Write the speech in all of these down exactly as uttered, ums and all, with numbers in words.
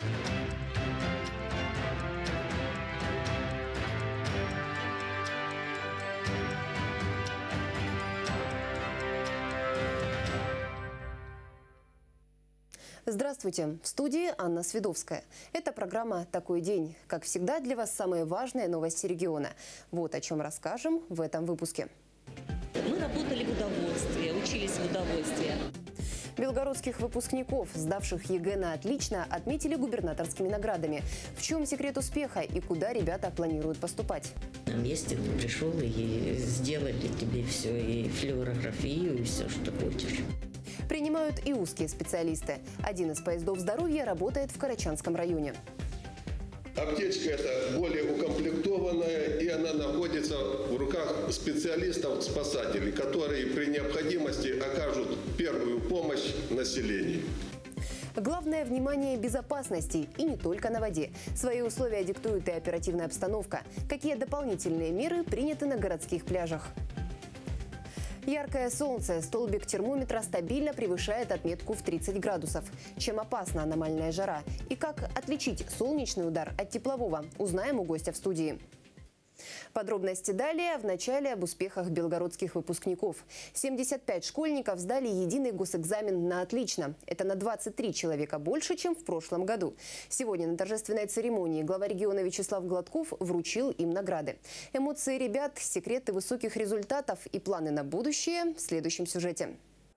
Здравствуйте! В студии Анна Свидовская. Это программа «Такой день». Как всегда, для вас самые важные новости региона. Вот о чем расскажем в этом выпуске. Мы работали в удовольствие, учились в удовольствие. Белгородских выпускников, сдавших ЕГЭ на отлично, отметили губернаторскими наградами. В чем секрет успеха и куда ребята планируют поступать? На месте ты пришел и сделали тебе все, и флюорографию, и все, что хочешь. Принимают и узкие специалисты. Один из поездов здоровья работает в Карачанском районе. Аптечка эта более укомплектованная, и она находится в руках специалистов-спасателей, которые при необходимости окажут первую помощь населению. Главное – внимание безопасности. И не только на воде. Свои условия диктует и оперативная обстановка. Какие дополнительные меры приняты на городских пляжах? Яркое солнце. Столбик термометра стабильно превышает отметку в тридцать градусов. Чем опасна аномальная жара? И как отличить солнечный удар от теплового? Узнаем у гостя в студии. Подробности далее. Вначале об успехах белгородских выпускников. семьдесят пять школьников сдали единый госэкзамен на отлично. Это на двадцать три человека больше, чем в прошлом году. Сегодня на торжественной церемонии глава региона Вячеслав Гладков вручил им награды. Эмоции ребят, секреты высоких результатов и планы на будущее в следующем сюжете.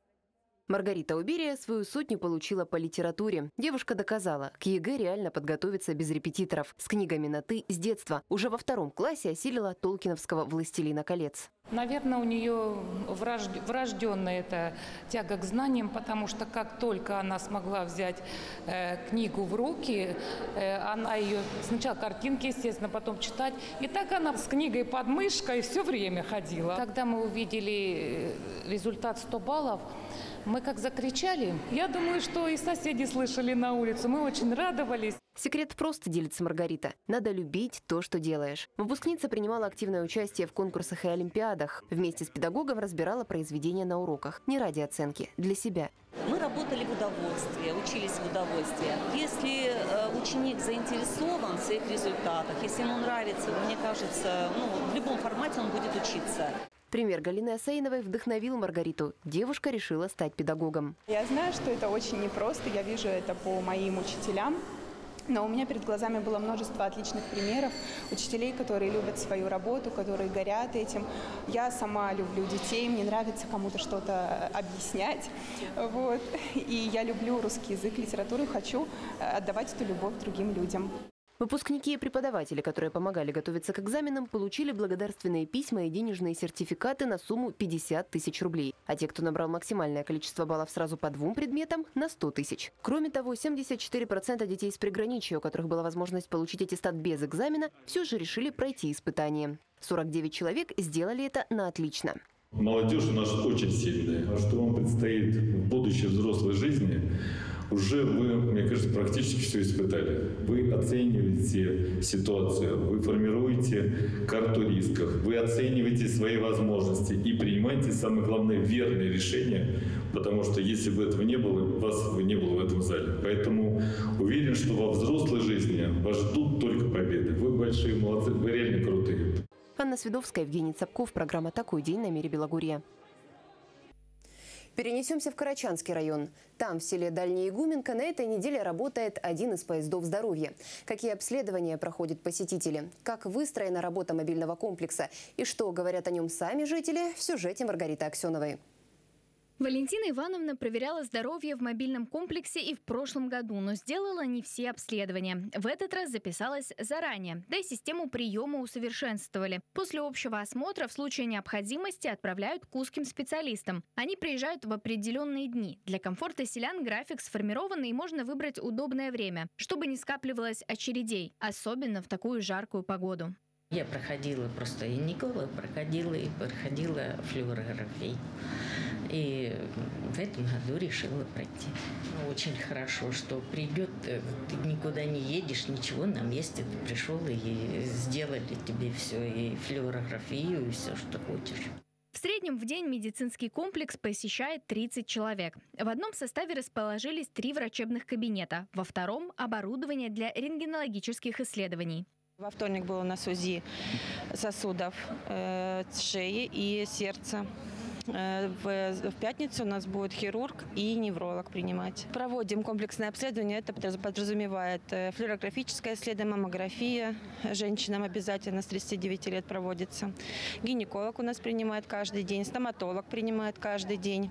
Маргарита Уберия свою сотню получила по литературе. Девушка доказала, к ЕГЭ реально подготовиться без репетиторов. С книгами на «ты» с детства. Уже во втором классе осилила толкиновского «Властелина колец». Наверное, у нее врожденная эта тяга к знаниям, потому что как только она смогла взять э, книгу в руки, э, она ее сначала картинки, естественно, потом читать. И так она с книгой под мышкой все время ходила. Когда мы увидели результат сто баллов, мы как закричали. Я думаю, что и соседи слышали на улице. Мы очень радовались. Секрет просто, делится Маргарита. Надо любить то, что делаешь. Выпускница принимала активное участие в конкурсах и олимпиадах. Вместе с педагогом разбирала произведения на уроках. Не ради оценки, для себя. Мы работали в удовольствие, учились в удовольствие. Если э, ученик заинтересован в своих результатах, если ему нравится, мне кажется, ну, в любом формате он будет учиться. Пример Галины Асаиновой вдохновил Маргариту. Девушка решила стать педагогом. Я знаю, что это очень непросто, я вижу это по моим учителям. Но у меня перед глазами было множество отличных примеров учителей, которые любят свою работу, которые горят этим. Я сама люблю детей, мне нравится кому-то что-то объяснять. Вот. И я люблю русский язык, литературу, хочу отдавать эту любовь другим людям. Выпускники и преподаватели, которые помогали готовиться к экзаменам, получили благодарственные письма и денежные сертификаты на сумму пятьдесят тысяч рублей. А те, кто набрал максимальное количество баллов сразу по двум предметам, на сто тысяч. Кроме того, семьдесят четыре процента детей из приграничья, у которых была возможность получить аттестат без экзамена, все же решили пройти испытание. сорок девять человек сделали это на отлично. Молодежь у нас очень сильная. А что вам предстоит в будущей взрослой жизни, уже вы, мне кажется, практически все испытали. Вы оцениваете ситуацию, вы формируете карту рисков, вы оцениваете свои возможности и принимаете, самое главное, верные решения, потому что если бы этого не было, вас бы не было в этом зале. Поэтому уверен, что во взрослой жизни вас ждут только победы. Вы большие молодцы, вы реально крутые. Анна Свидовская, Евгений Цапков. Программа «Такой день» на Мире Белогорья. Перенесемся в Карачанский район. Там, в селе Дальняя Игуменка, на этой неделе работает один из поездов здоровья. Какие обследования проходят посетители? Как выстроена работа мобильного комплекса? И что говорят о нем сами жители? В сюжете Маргариты Аксеновой. Валентина Ивановна проверяла здоровье в мобильном комплексе и в прошлом году, но сделала не все обследования. В этот раз записалась заранее, да и систему приема усовершенствовали. После общего осмотра в случае необходимости отправляют к узким специалистам. Они приезжают в определенные дни. Для комфорта селян график сформированный и можно выбрать удобное время, чтобы не скапливалось очередей, особенно в такую жаркую погоду. Я проходила просто и гинеколог, проходила и проходила флюорографию. И в этом году решила пройти. Очень хорошо, что придет, ты никуда не едешь, ничего, на месте ты пришел и сделали тебе все, и флюорографию, и все, что хочешь. В среднем в день медицинский комплекс посещает тридцать человек. В одном составе расположились три врачебных кабинета, во втором – оборудование для рентгенологических исследований. Во вторник было у нас УЗИ сосудов э, шеи и сердца. В, в пятницу у нас будет хирург и невролог принимать. Проводим комплексное обследование. Это подразумевает флюорографическое исследование, маммография. Женщинам обязательно с тридцати девяти лет проводится. Гинеколог у нас принимает каждый день, стоматолог принимает каждый день.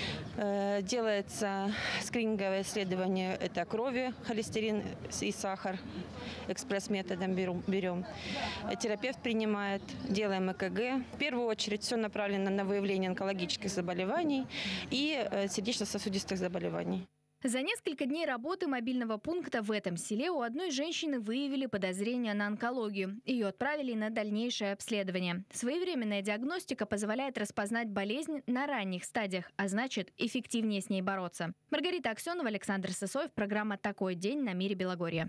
Делается скрининговое исследование. Это крови, холестерин и сахар. Экспресс-методом берем. Терапевт принимает. Делаем ЭКГ. В первую очередь все направлено на выявление онкологических заболеваний и сердечно-сосудистых заболеваний. За несколько дней работы мобильного пункта в этом селе у одной женщины выявили подозрение на онкологию. Ее отправили на дальнейшее обследование. Своевременная диагностика позволяет распознать болезнь на ранних стадиях, а значит, эффективнее с ней бороться. Маргарита Аксенова, Александр Сысоев. Программа «Такой день» на Мире Белогорье.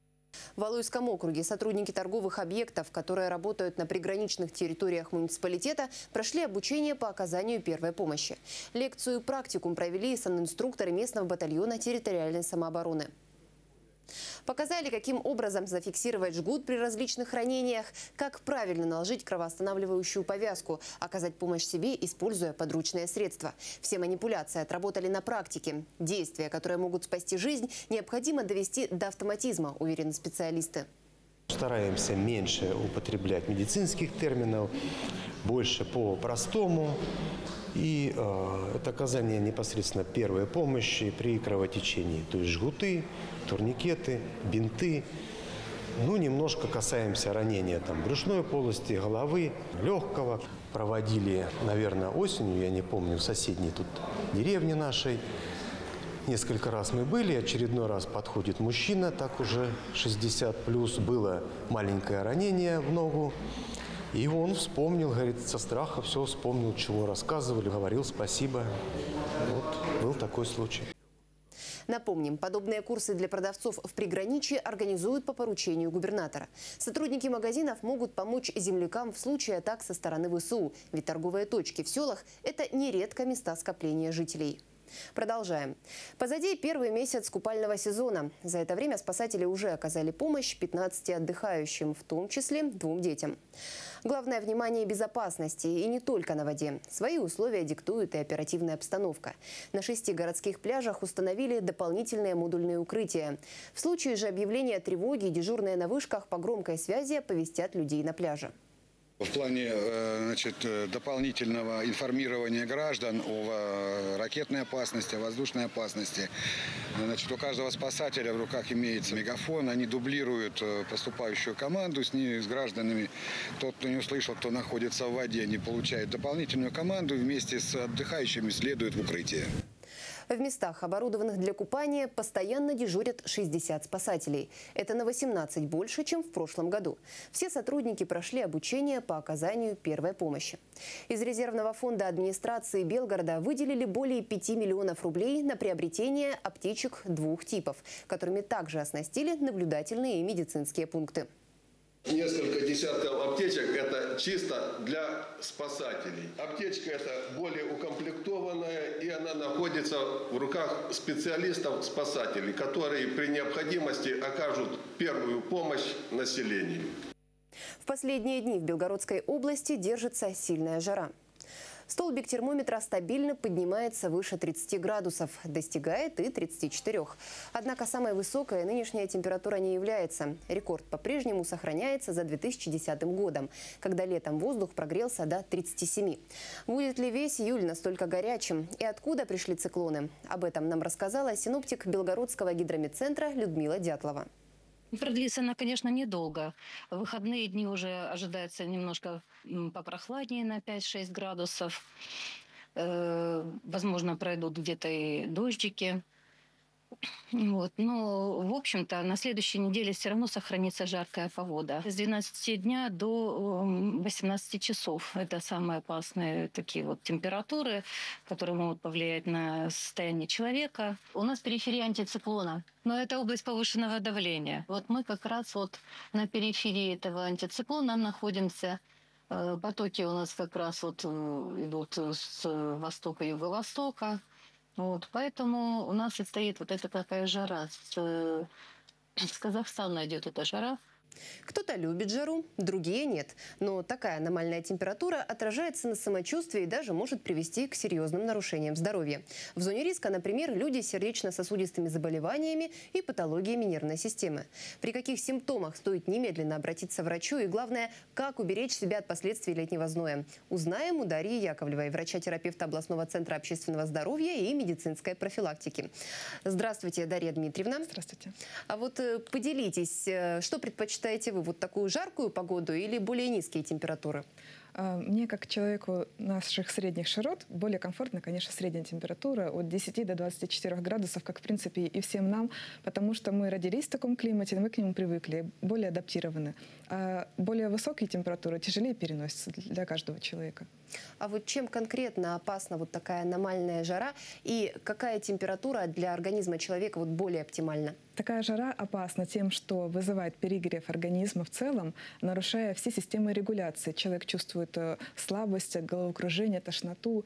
В Алуйском округе сотрудники торговых объектов, которые работают на приграничных территориях муниципалитета, прошли обучение по оказанию первой помощи. Лекцию и практикум провели санинструкторы местного батальона территориальной самообороны. Показали, каким образом зафиксировать жгут при различных ранениях, как правильно наложить кровоостанавливающую повязку, оказать помощь себе, используя подручные средства. Все манипуляции отработали на практике. Действия, которые могут спасти жизнь, необходимо довести до автоматизма, уверены специалисты. Стараемся меньше употреблять медицинских терминов, больше по-простому. И э, это оказание непосредственно первой помощи при кровотечении. То есть жгуты, турникеты, бинты. Ну, немножко касаемся ранения там, брюшной полости, головы, легкого. Проводили, наверное, осенью, я не помню, в соседней тут деревне нашей. Несколько раз мы были, очередной раз подходит мужчина, так уже шестьдесят плюс, было маленькое ранение в ногу. И он вспомнил, говорит, со страха все вспомнил, чего рассказывали, говорил спасибо. Вот был такой случай. Напомним, подобные курсы для продавцов в приграничье организуют по поручению губернатора. Сотрудники магазинов могут помочь землякам в случае атак со стороны ВСУ, ведь торговые точки в селах – это нередко места скопления жителей. Продолжаем. Позади первый месяц купального сезона. За это время спасатели уже оказали помощь пятнадцати отдыхающим, в том числе двум детям. Главное внимание безопасности, и не только на воде. Свои условия диктует и оперативная обстановка. На шести городских пляжах установили дополнительные модульные укрытия. В случае же объявления тревоги дежурные на вышках по громкой связи оповестят людей на пляже. В плане значит, дополнительного информирования граждан о ракетной опасности, о воздушной опасности. Значит, у каждого спасателя в руках имеется мегафон. Они дублируют поступающую команду с, ней, с гражданами. Тот, кто не услышал, кто находится в воде, они получают дополнительную команду и вместе с отдыхающими следуют в укрытие. В местах, оборудованных для купания, постоянно дежурят шестьдесят спасателей. Это на восемнадцать больше, чем в прошлом году. Все сотрудники прошли обучение по оказанию первой помощи. Из резервного фонда администрации Белгорода выделили более пяти миллионов рублей на приобретение аптечек двух типов, которыми также оснастили наблюдательные и медицинские пункты. Несколько десятков аптечек – это чисто для спасателей. Аптечка – это более укомплектованная, и она находится в руках специалистов-спасателей, которые при необходимости окажут первую помощь населению. В последние дни в Белгородской области держится сильная жара. Столбик термометра стабильно поднимается выше тридцати градусов, достигает и тридцати четырёх. Однако самой высокой нынешняя температура не является. Рекорд по-прежнему сохраняется за две тысячи десятым годом, когда летом воздух прогрелся до тридцати семи. Будет ли весь июль настолько горячим? И откуда пришли циклоны? Об этом нам рассказала синоптик Белгородского гидрометцентра Людмила Дятлова. Продлится она, конечно, недолго. В выходные дни уже ожидается немножко попрохладнее на пять-шесть градусов. Возможно, пройдут где-то и дождики. Вот. Но, в общем-то, на следующей неделе все равно сохранится жаркая погода. С двенадцати дня до восемнадцати часов. Это самые опасные такие вот температуры, которые могут повлиять на состояние человека. У нас периферия антициклона, но это область повышенного давления. Вот мы как раз вот на периферии этого антициклона находимся. Э, Потоки у нас как раз вот э, идут с востока и юго-востока. Вот, поэтому у нас и стоит вот эта такая жара. С, э, с Казахстана идет эта жара. Кто-то любит жару, другие нет. Но такая аномальная температура отражается на самочувствии и даже может привести к серьезным нарушениям здоровья. В зоне риска, например, люди с сердечно-сосудистыми заболеваниями и патологиями нервной системы. При каких симптомах стоит немедленно обратиться к врачу и, главное, как уберечь себя от последствий летнего зноя. Узнаем у Дарьи Яковлевой, врача-терапевта областного центра общественного здоровья и медицинской профилактики. Здравствуйте, Дарья Дмитриевна. Здравствуйте. А вот поделитесь, что предпочитаете вы, вот такую жаркую погоду или более низкие температуры? Мне, как человеку наших средних широт, более комфортно, конечно, средняя температура от десяти до двадцати четырёх градусов, как, в принципе, и всем нам, потому что мы родились в таком климате, мы к нему привыкли, более адаптированы. А более высокие температуры тяжелее переносятся для каждого человека. А вот чем конкретно опасна вот такая аномальная жара и какая температура для организма человека вот более оптимальна? Такая жара опасна тем, что вызывает перегрев организма в целом, нарушая все системы регуляции. Человек чувствует слабость, головокружение, тошноту.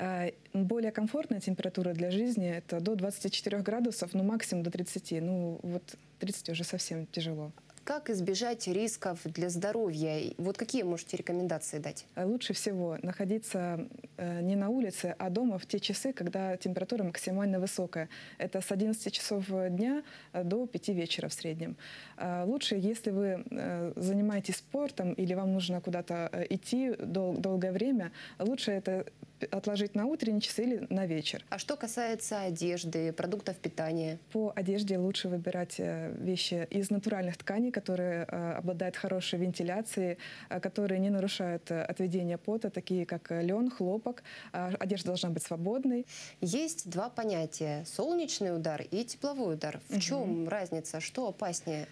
Более комфортная температура для жизни – это до двадцати четырёх градусов, ну максимум до тридцати. Ну вот тридцать уже совсем тяжело. Как избежать рисков для здоровья? Вот какие можете рекомендации дать? Лучше всего находиться не на улице, а дома в те часы, когда температура максимально высокая. Это с одиннадцати часов дня до пяти вечера в среднем. Лучше, если вы занимаетесь спортом или вам нужно куда-то идти дол- долгое время, лучше это отложить на утренние часы или на вечер. А что касается одежды, продуктов питания? По одежде лучше выбирать вещи из натуральных тканей, которые обладают хорошей вентиляцией, которые не нарушают отведение пота, такие как лен, хлопок. Одежда должна быть свободной. Есть два понятия – солнечный удар и тепловой удар. В угу. чем разница? Что опаснее?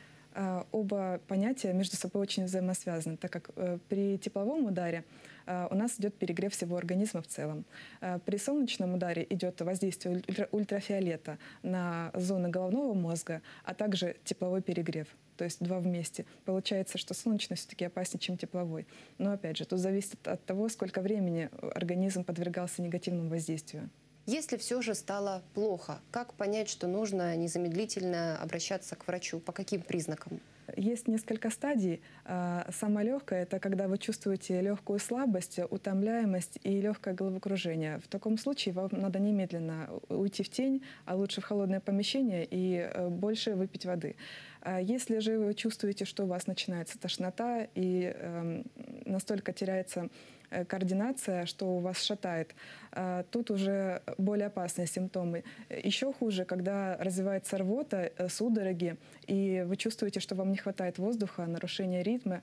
Оба понятия между собой очень взаимосвязаны, так как при тепловом ударе у нас идет перегрев всего организма в целом. При солнечном ударе идет воздействие ультрафиолета на зоны головного мозга, а также тепловой перегрев. То есть два вместе. Получается, что солнечный все-таки опаснее, чем тепловой. Но опять же, тут зависит от того, сколько времени организм подвергался негативному воздействию. Если все же стало плохо, как понять, что нужно незамедлительно обращаться к врачу? По каким признакам? Есть несколько стадий. Самая легкая – это когда вы чувствуете легкую слабость, утомляемость и легкое головокружение. В таком случае вам надо немедленно уйти в тень, а лучше в холодное помещение и больше выпить воды. Если же вы чувствуете, что у вас начинается тошнота и настолько теряется координация, что у вас шатает, тут уже более опасные симптомы. Еще хуже, когда развивается рвота, судороги, и вы чувствуете, что вам не хватает воздуха, нарушение ритма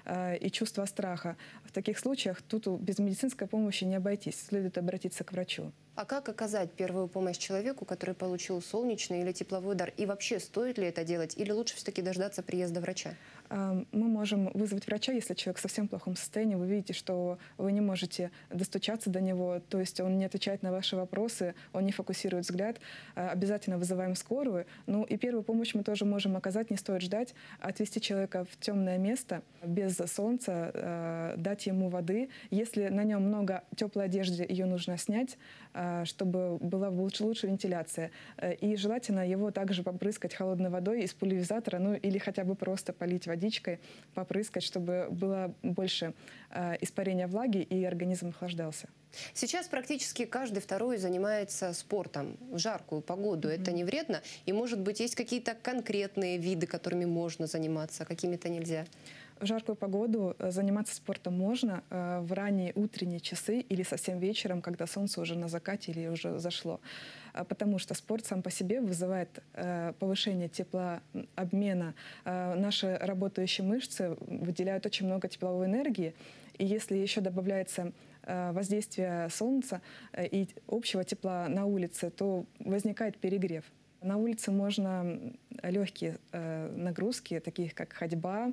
и чувство страха. В таких случаях тут без медицинской помощи не обойтись, следует обратиться к врачу. А как оказать первую помощь человеку, который получил солнечный или тепловой удар? И вообще, стоит ли это делать? Или лучше все-таки дождаться приезда врача? Мы можем вызвать врача, если человек в совсем плохом состоянии. Вы видите, что вы не можете достучаться до него, то есть он не отвечает на ваши вопросы, он не фокусирует взгляд. Обязательно вызываем скорую. Ну и первую помощь мы тоже можем оказать, не стоит ждать. Отвести человека в темное место, без солнца, дать ему воды. Если на нем много теплой одежды, ее нужно снять, чтобы была лучше, лучше вентиляция. И желательно его также попрыскать холодной водой из пульверизатора, ну или хотя бы просто полить водичкой, попрыскать, чтобы было больше испарения влаги и организм охлаждался. Сейчас практически каждый второй занимается спортом в жаркую погоду. Mm-hmm. Это не вредно? И, может быть, есть какие-то конкретные виды, которыми можно заниматься, какими-то нельзя? В жаркую погоду заниматься спортом можно э, в ранние утренние часы или совсем вечером, когда солнце уже на закате или уже зашло. А потому что спорт сам по себе вызывает э, повышение теплообмена. Э, наши работающие мышцы выделяют очень много тепловой энергии. И если еще добавляется э, воздействие солнца э, и общего тепла на улице, то возникает перегрев. На улице можно легкие э, нагрузки, такие как ходьба,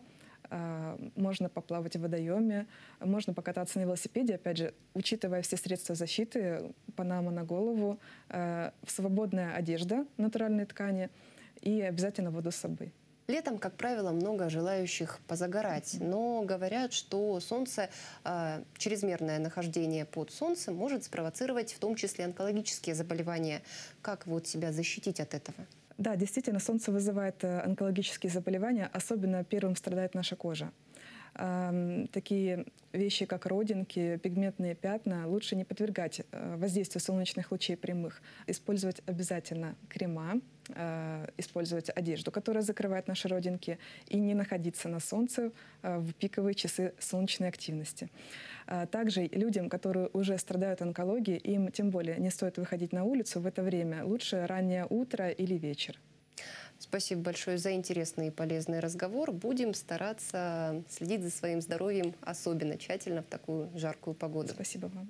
можно поплавать в водоеме, можно покататься на велосипеде, опять же, учитывая все средства защиты, панама на голову, свободная одежда, натуральные ткани и обязательно воду с собой. Летом, как правило, много желающих позагорать, но говорят, что солнце, э, чрезмерное нахождение под солнцем может спровоцировать в том числе онкологические заболевания. Как вот себя защитить от этого? Да, действительно, солнце вызывает онкологические заболевания, особенно первым страдает наша кожа. Такие вещи, как родинки, пигментные пятна, лучше не подвергать воздействию солнечных лучей прямых. Использовать обязательно крема, использовать одежду, которая закрывает наши родинки, и не находиться на солнце в пиковые часы солнечной активности. Также людям, которые уже страдают онкологией, им тем более не стоит выходить на улицу в это время. Лучше раннее утро или вечер. Спасибо большое за интересный и полезный разговор. Будем стараться следить за своим здоровьем особенно тщательно в такую жаркую погоду. Спасибо вам.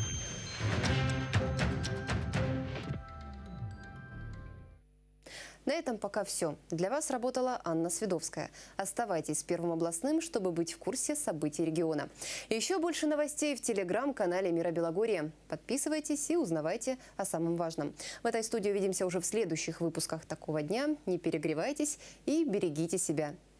На этом пока все. Для вас работала Анна Свидовская. Оставайтесь с Первым областным, чтобы быть в курсе событий региона. Еще больше новостей в телеграм-канале «Мира Белогорья». Подписывайтесь и узнавайте о самом важном. В этой студии увидимся уже в следующих выпусках «Такого дня». Не перегревайтесь и берегите себя.